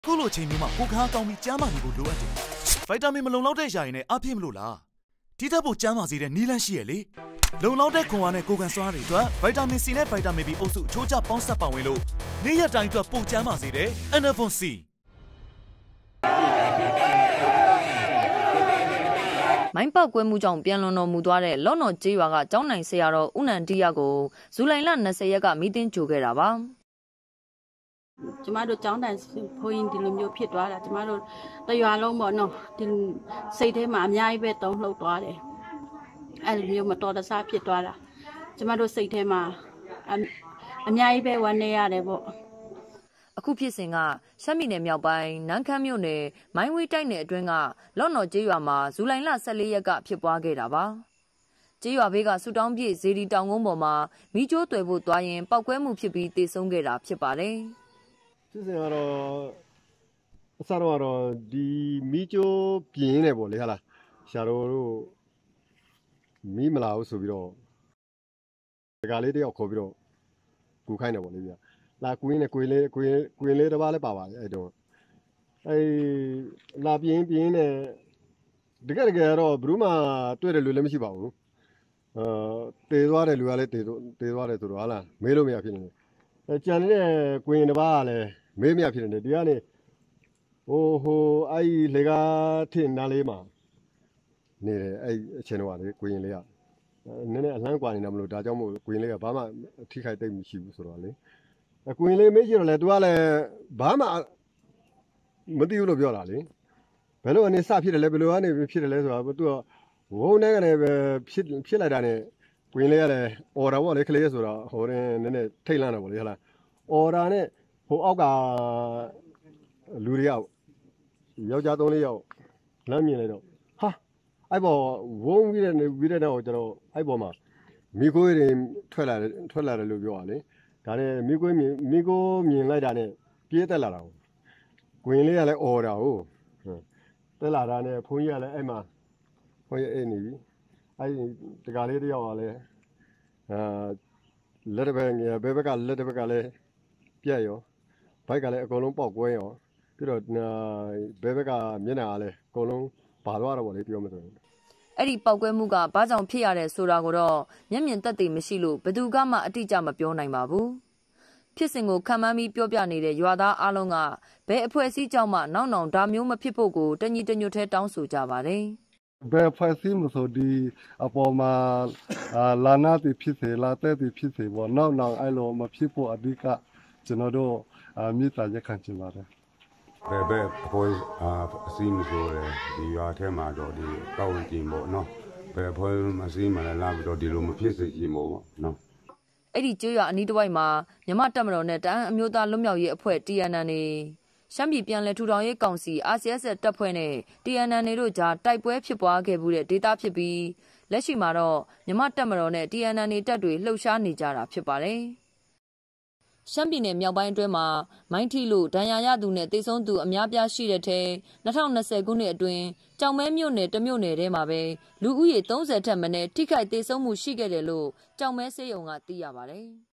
ကိုလိုချိန်မျိုးမှာကိုခါကောင်းပြီးကျန်းမာနေဖို့လိုအပ်တယ်။ဗိုက်တာမင်မလုံလောက်တဲ့ຢာရင်လည်းအပြည့်မလို့လား။ဒီထက်ပိုကျန်းမာစေတဲ့နည်းလမ်းရှိရလေ။လုံလောက်တဲ့ခွန်အားနဲ့ကိုကန်စွမ်းတွေအတွက်ဗိုက်တာမင် C နဲ့ဗိုက်တာမင် B အုပ်စုအချိုးကျပေါင်းစပ်ပါဝင်လို့နေ့ရက်တိုင်းအတွက်ပိုကျန်းမာစေတဲ့ Enervon C မိုင်းပေါက်ကွဲမှုကြောင့်ပြန်လွန်တော်မူသွားတဲ့လော့နော်ကျေးရွာကကျောင်းနိုင်ဆရာတော်ဦးနန္ဒီယကိုဇူလိုင်လ20ရက်ကမီတင်းကြိုခဲ့တာပါကျမတို့ကျောင်းတိုင်ဘိုးရင်ဒီလိုမျိုးဖြစ်သွားတာကျမတို့တရွာလုံးပေါ့နော်ဒီစိတ်ထဲမှာအများကြီးပဲတုံ့လှုပ်သွားတယ်အဲ့လိုမျိုးမတော်တဆဖြစ်သွားတာကျမတို့စိတ်ထဲမှာအများကြီးပဲဝမ်းနည်းရတယ်ပေါ့အခုဖြစ်စဉ်ကရှမ်းပြည်နယ်မြောက်ပိုင်းနန်းခမ်းမြို့နယ်မိုင်းဝေးတိုက်နယ်အတွင်းကလော့နော်ကျေးရွာမှာဇူလိုင်လ14ရက်ကဖြစ်ပွားခဲ့တာပါကျေးရွာဘေးကဆူတောင်းပြည့်ဇေဒီတောင်ကုန်းပေါ်မှာမီးကျိုးတွေ့ဖို့သွားရင်ပောက်ကွဲမှုဖြစ်ပြီးတေဆုံးခဲ့တာဖြစ်ပါတယ်ဖြစ်စဉ်ကတော့အစတော့ဒီမီးကျိုးပြင်းနေပေါ့လေဟာလားရှာတော်တို့မီးမလာဘူးဆိုပြီးတော့ဒကာလေးတယောက်ခေါ်ပြီးတော့ကူခိုင်းတယ်ပေါ့လေဗျာလာကွင်းနဲ့ကွင်းလေးတစ်ပါးလည်းပါပါတယ်အဲ့တော့အဲ့လာပြင်းနဲ့တကယ်တော့ဘယ်သူမှတွေ့တယ်လို့လည်းမရှိပါဘူးတေသွားတယ်လူကလည်းတေသွားတယ်ဆိုတော့ဟာလားမေးလို့မရဖြစ်နေတယ်ကြံနေတဲ့ကွင်းတစ်ပါးကလည်းမေးမရဖြစ်နေတယ်ဒီကနေဟိုအဲ့လေကားထင်နားလေးမှာနေတယ်အဲ့အချင်းတော့လေကွင်းလေးကနည်းနည်းအလန်းကွာနေတာမလို့ဒါကြောင့်မို့ကွင်းလေးကဘာမှထိခိုက်တိတ်မရှိဘူးဆိုတော့လေကွင်းလေးမေးကြည့်တော့လေ तू ကလည်းဘာမှမသိဘူးလို့ပြောတာလေဘယ်လိုအနေစဖြစ်တယ်လဲဘယ်လိုအနေဖြစ်တယ်လဲဆိုတော့ तू ကဝုန်းနဲ့ကနေပဲဖြစ်လိုက်တာနဲ့ကွင်းလေးကလည်းအော်တာပေါ့လေကလေးဆိုတော့ဟိုရင်နည်းနည်းထိတ်လန့်တာပေါ့လေဟုတ်လားအော်တာနဲ့ဟိုအောက်ကလူတွေယောက်ျား3-4ယောက်လမ်းမြင်လိုက်တော့ဟာအဲ့ပေါ်ဝုန်းပြီးတဲ့တော့ကျွန်တော်အဲ့ပေါ်မှာမိကိုတွေထွက်လာတယ်လို့ပြောတာလေဒါနဲ့မိကိုမြင်လိုက်တာနဲ့ပြေးတက်လာတာကိုကွင်းလေးကလည်းအော်တာကိုတက်လာတာနဲ့ဘုန်းကြီးကလည်းအဲ့မှာဘုန်းကြီးအိတ်နေပြီအဲ့တကားလေးတယောက်ကလည်းလက်တစ်ဘက်ငယ်ဘဲဘက်ကလက်တစ်ဘက်ကလည်းပြက်ရောဘိုက်ကလည်းအကုန်လုံးပေါက်ကွဲရောပြီးတော့ဘဲဘက်ကမျက်နှာကလည်းအကုန်လုံးပါသွားတော့ဗောလေပြောမှဆိုရင်အဲ့ဒီပောက်ကွဲမှုကဘာကြောင့်ဖြစ်ရတဲ့ဆိုတာကိုတော့မျက်မြင်သက်သေမရှိလို့ဘယ်သူမှအတိအကျမပြောနိုင်ပါဘူးဖြစ်စဉ်ကိုခံမှန်းပြီးပြောပြနေတဲ့ရွာသားအလုံးကဘယ်အဖွဲ့အစည်းကြောင့်မှနောက်ဒါမျိုးမဖြစ်ဖို့ကိုတညီတညွတ်ထဲတောင်းဆိုကြပါတယ်ဘယ်ဖွဲ့စည်းမဆိုဒီအပေါ်မှာလာနာတိဖြစ်စေလာတဲ့တိဖြစ်စေပေါ့နောက်အဲ့လိုမဖြစ်ဖို့အဓိကကျွန်တော်တို့မြေတားရက်ခံချင်ပါတယ်ဘယ်ဖွဲ့အစည်းမဆိုဒီရွာထဲမှာတော့ဒီကောက်ဝင်ကြည့်ပေါ့နော်ဘယ်ဖွဲ့အစည်းမှလည်းလာပြီးတော့ဒီလိုမဖြစ်စေချင်ပေါ့နော်အဲ့ဒီကျွေးရွာအနီးတစ်ဝိုက်မှာမြမတပ်မတော်နဲ့တအန်းအမျိုးသားလွတ်မြောက်ရေးအဖွဲ့ TNN ရှမ်းပြည်ပြန်လည်ထူထောင်ရေးကောင်စီ RCS တပ်ဖွဲ့နဲ့ TNN တို့ကြားတိုက်ပွဲဖြစ်ပွားခဲ့မှုတဲ့ဒေသဖြစ်ပြီးလက်ရှိမှာတော့မြမတပ်မတော်နဲ့ TNN တပ်တွေလှုပ်ရှားနေကြတာဖြစ်ပါတယ်ရှမ်းပြည်နယ်မြောက်ပိုင်းအတွင်းမှာမိုင်းထီလို့ဒဏ်ရာရသူနဲ့တေဆုံးသူအများပြားရှိတဲ့ထဲ2020ခုနှစ်အတွင်းကြောင်မဲမြို့နယ်တမြို့နယ်ထဲမှာပဲလူဦးရေ30ထက်မနည်းထိခိုက်တေဆုံးမှုရှိခဲ့တယ်လို့ကြောင်မဲဆေးရုံကသိရပါတယ်